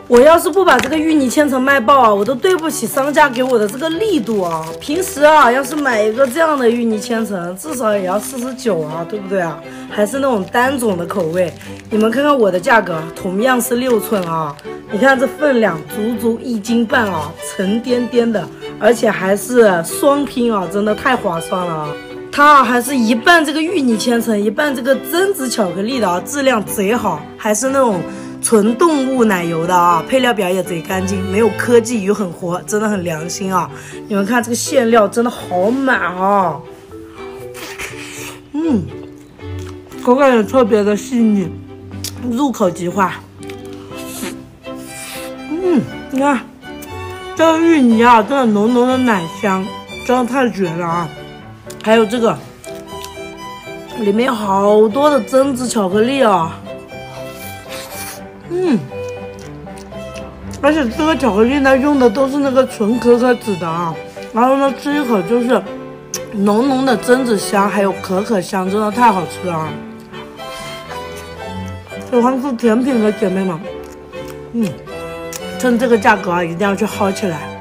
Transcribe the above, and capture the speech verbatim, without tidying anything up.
我要是不把这个芋泥千层卖爆啊，我都对不起商家给我的这个力度啊！平时啊，要是买一个这样的芋泥千层，至少也要四十九啊，对不对啊？还是那种单种的口味。你们看看我的价格，同样是六寸啊，你看这分量足足一斤半啊，沉甸甸的，而且还是双拼啊，真的太划算了啊！它啊还是一半这个芋泥千层，一半这个榛子巧克力的啊，质量贼好，还是那种。纯动物奶油的啊，配料表也贼干净，没有科技鱼很活，真的很良心啊！你们看这个馅料真的好满啊，嗯，口感也特别的细腻，入口即化。嗯，你看这个芋泥啊，真的浓浓的奶香，真的太绝了啊！还有这个里面好多的榛子巧克力啊。嗯，而且这个巧克力呢，用的都是那个纯可可脂的啊，然后呢，吃一口就是浓浓的榛子香，还有可可香，真的太好吃了啊！喜欢吃甜品的姐妹们，嗯，趁这个价格啊，一定要去薅起来。